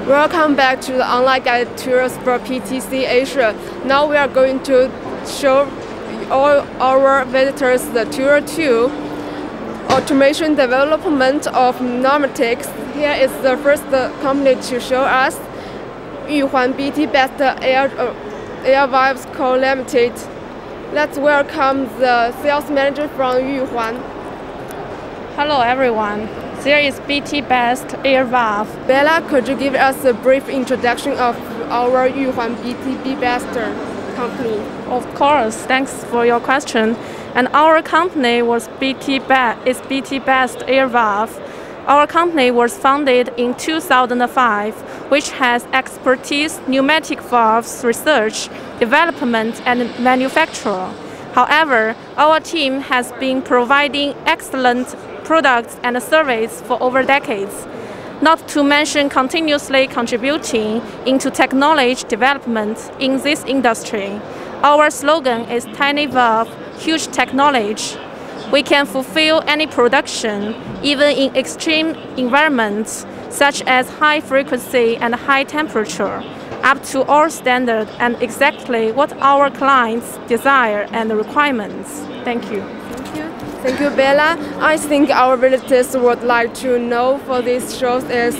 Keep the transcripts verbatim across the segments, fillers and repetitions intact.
Welcome back to the online guided tours for P T C Asia. Now we are going to show all our visitors the tour two, automation development of pneumatics. Here is the first company to show us, YUHUAN B T BESTAIR VALVE Limited. Let's welcome the sales manager from YUHUAN. Hello everyone. There is B T BESTAIR VALVE. Bella, could you give us a brief introduction of our YUHUAN B T B BESTAIR company? Of course, thanks for your question. And our company was B T is B T BESTAIR VALVE. Our company was founded in two thousand five, which has expertise pneumatic valves research, development, and manufacture. However, our team has been providing excellent products and service for over decades, not to mention continuously contributing into technology development in this industry. Our slogan is tiny valve, huge technology. We can fulfill any production, even in extreme environments, such as high frequency and high temperature, up to our standard and exactly what our clients desire and requirements. Thank you. Thank you. Thank you, Bella. I think our visitors would like to know for this show is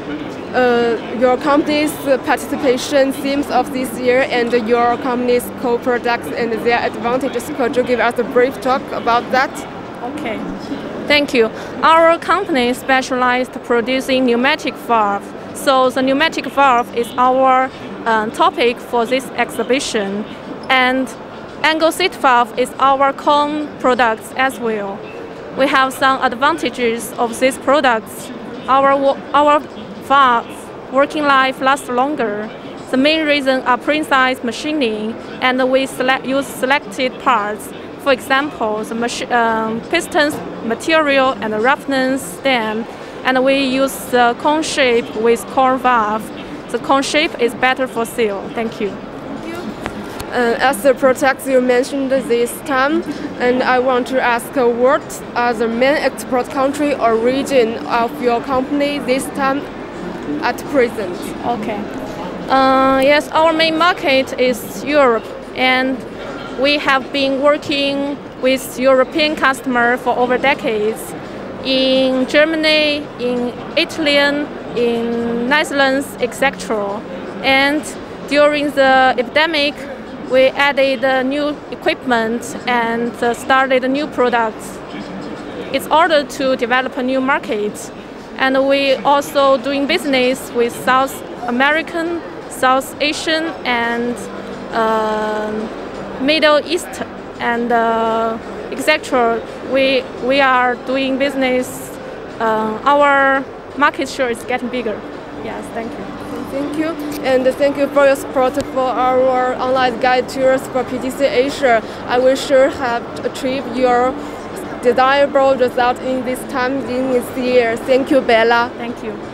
uh, your company's participation themes of this year and your company's co-products and their advantages. Could you give us a brief talk about that? Okay. Thank you. Our company specialized producing pneumatic valve. So the pneumatic valve is our uh, topic for this exhibition. And angle seat valve is our core products as well. We have some advantages of these products. Our, our valve working life lasts longer. The main reason are precise machining, and we select, use selected parts. For example, the um, pistons material and the roughness stem, and we use the cone shape with core valve. The cone shape is better for seal. Thank you. Uh, as the products you mentioned this time, and I want to ask uh, what are the main export country or region of your company this time at present? Okay. Uh, yes, our main market is Europe, and we have been working with European customers for over decades. In Germany, in Italy, in Netherlands, et cetera. And during the epidemic, we added uh, new equipment and uh, started new products. It's order to develop a new market. And we also doing business with South American, South Asian, and uh, Middle East, and uh, et cetera. We, we are doing business. Uh, our market share is getting bigger. Yes, thank you. Thank you, and thank you for your support for our online guide tours for P T C Asia. I will sure have achieved your desirable result in this time in this year. Thank you, Bella. Thank you.